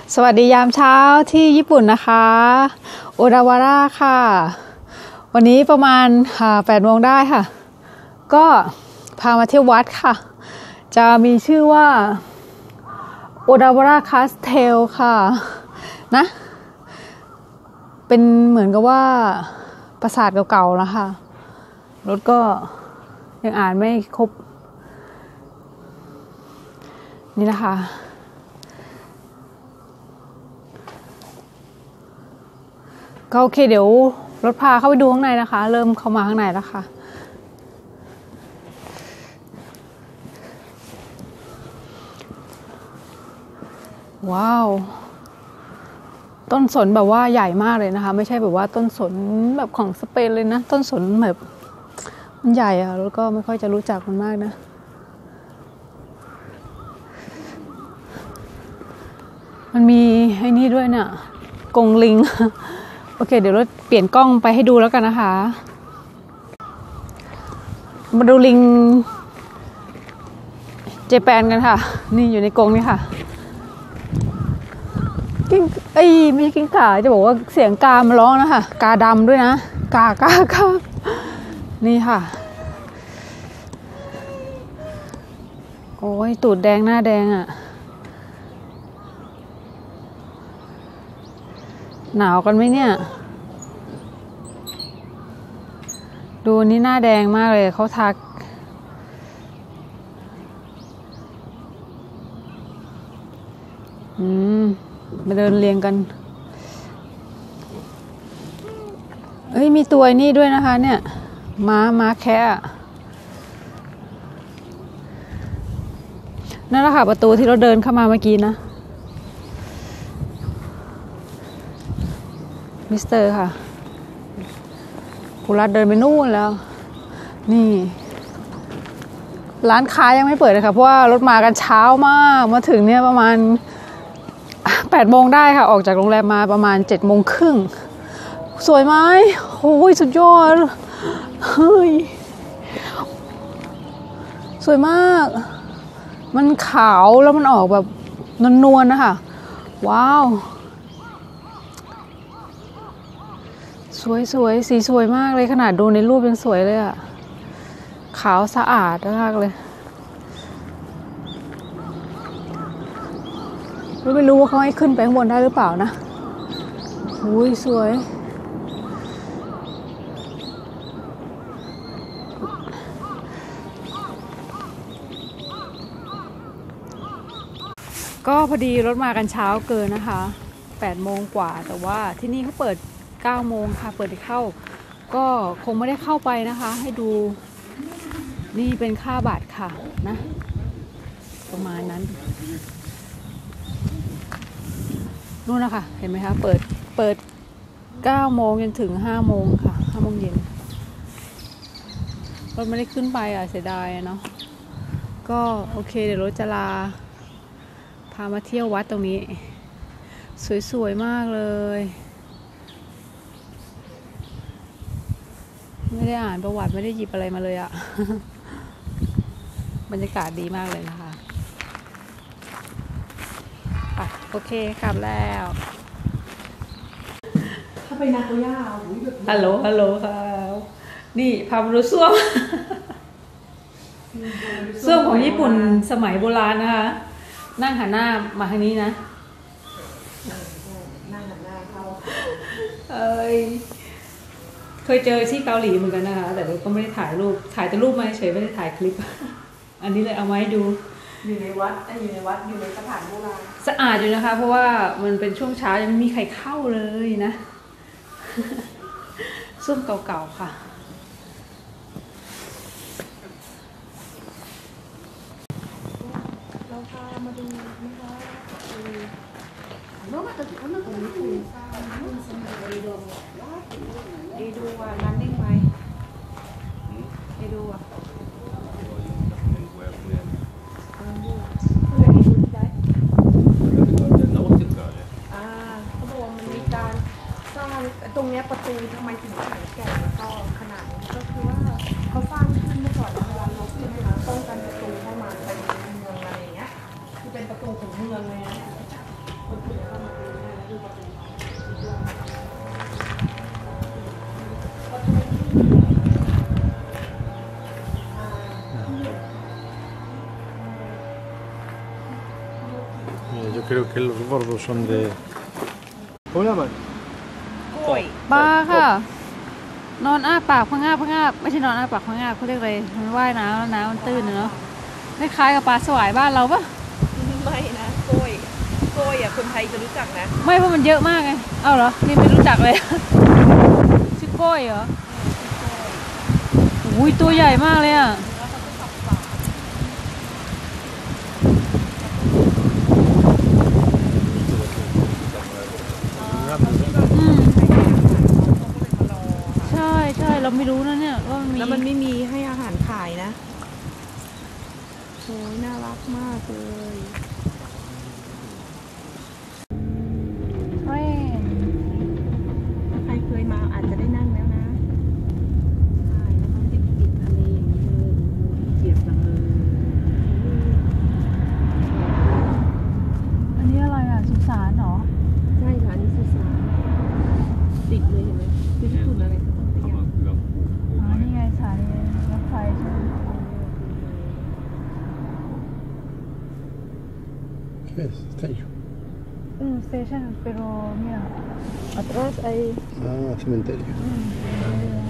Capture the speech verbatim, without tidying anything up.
สวัสดียามเช้าที่ญี่ปุ่นนะคะโอดาวาระค่ะวันนี้ประมาณแปดโมงได้ค่ะก็พามาเที่ยววัดค่ะจะมีชื่อว่าโอดาวาระคาสเทลค่ะนะเป็นเหมือนกับว่าปราสาทเก่าๆนะคะรถก็ยังอ่านไม่ครบนี่นะคะก็โอเคเดี๋ยวรถพาเข้าไปดูข้างในนะคะเริ่มเข้ามาข้างในแล้วค่ะว้าวต้นสนแบบว่าใหญ่มากเลยนะคะไม่ใช่แบบว่าต้นสนแบบของสเปนเลยนะต้นสนแบบมันใหญ่อะแล้วก็ไม่ค่อยจะรู้จักมันมากนะมันมีไอ้นี่ด้วยเนี่ยกรงลิงโอเคเดี๋ยวเราเปลี่ยนกล้องไปให้ดูแล้วกันนะคะมาดูลิงเจแปนกันค่ะนี่อยู่ในกรงนี่ค่ะกิ้งไอ้ไม่ใช่กิ้งก่าจะบอกว่าเสียงกามันร้องนะคะกาดำด้วยนะกากากานี่ค่ะโอ้ยตูดแดงหน้าแดงอ่ะหนาวกันไหมเนี่ยดูนี่หน้าแดงมากเลยเขาทักอืมมาเดินเรียงกันเอ้ยมีตัวนี่ด้วยนะคะเนี่ยม้าม้าแคะนั่นแหละค่ะประตูที่เราเดินเข้ามาเมื่อกี้นะมิสเตอร์ค่ะกุลัดเดินไปนู่นแล้วนี่ร้านค้ายังไม่เปิดเลยค่ะเพราะว่ารถมากันเช้ามากมาถึงเนี่ยประมาณแปดโมงได้ค่ะออกจากโรงแรมมาประมาณเจ็ดโมงครึ่งสวยไหมโอ้ยสุดยอดเฮ้ยสวยมากมันขาวแล้วมันออกแบบนวลๆนะคะว้าวสวยสวยสีสวยมากเลยขนาดดูในรูปยังสวยเลยอะขาวสะอาดมากเลยไม่รู้ว่าเขาให้ขึ้นไปข้างบนได้หรือเปล่านะอุ้ยสวยก็พอดีรถมากันเช้าเกินนะคะแปดโมงกว่าแต่ว่าที่นี่เขาเปิดเก้าโมงค่ะเปิดให้เข้าก็คงไม่ได้เข้าไปนะคะให้ดูนี่เป็นค่าบัตรค่ะนะประมาณนั้นนู่นนะคะเห็นไหมคะเปิดเปิดเก้าโมงจนถึงห้าโมงค่ะห้าโมงเย็นรถไม่ได้ขึ้นไปอ่ะเสียดายเนาะก็โอเคเดี๋ยวรถจะลาพามาเที่ยววัดตรงนี้สวยๆมากเลยไม่ได้อ่านประวัติไม่ได้หยิบอะไรมาเลยอะ บรรยากาศดีมากเลยนะคะอ่ะโอเคกลับแล้วถ้าไปนาโกย่าฮัลโหลฮัลโหลค่ะนี่พามาดูส้วม ส้วมของญี่ปุ่นสมัยโบราณนะคะนั่งหันหน้ามาทางนี้นะนั่งหันหน้าเข้าเอ้ยเคยเจอที่เกาหลีเหมือนกันนะคะแต่ก็ไม่ได้ถ่ายรูปถ่ายแต่รูปมาเฉยไม่ได้ถ่ายคลิป อันนี้เลยเอามาให้ดูอยู่ในวัดอยู่ในวัดอยู่ในสถานโบราณสะอาดอยู่นะคะเพราะว่ามันเป็นช่วงเช้ายังไม่มีใครเข้าเลยนะ ส้วมเก่าๆค่ะเราพามาดูนะคะโน้ตมาจากที่นั่นตรงนี้คุณสร้างรุ่นสมัยดีดูดีดูว่านั้นได้ไหมดีดูอ่ะตรงนี้ประตูทำไมถึงแข็งแกร่งแล้วก็ขนาดนี้ก็คือว่าเขาสร้างขึ้นเมื่อก่อนเวลาลบใช่ไหมคะป้องกันประตูเข้ามาไปในเมืองอะไรอย่างเงี้ยคือเป็นประตูของเมืองเลยนะคนอื่นเขา Yo creo que los gordos son de... ¿Cómo llaman? กล้วยปลาค่ะ นอนอ้าปากพังงาบพังงาบไม่ใช่นอนอ้าปากพังงาบเขาเรียกอะไรมันว่ายน้ำแล้วน้ำมันตื้นอะเนาะคล้ายๆกับปลาสวายบ้านเราปะไม่นะกล้วยกล้วยอ่ะคนไทยจะรู้จักนะไม่เพราะมันเยอะมากไงเอ้าเหรอนี่ไม่รู้จักเลย ชื่อโก้ยเหรออุ้ยตัวใหญ่มากเลยอ่ะอืมใช่ใช่เราไม่รู้นะเนี่ยว่ามันมีแล้วมันไม่มีให้อาหารขายนะโอ้ยน่ารักมากเลยเฮ้ยถ้าใครเคยมาอาจจะได้นั่งแล้วนะใช่แล้วก็ติดติดทะเลอย่างนี้เลยเกียบจังเลยอันนี้อะไรอ่ะสุสานเหรอใช่ค่ะนี่สุสานติดเลยเห็นไหมคือที่คุณอะไรสักอย่างอ๋อนี่ไงสถานีรถไฟใช่ไหม ¿Qué es? Estallo. อืม station pero mira atrás hay Ah, cementerio. mm,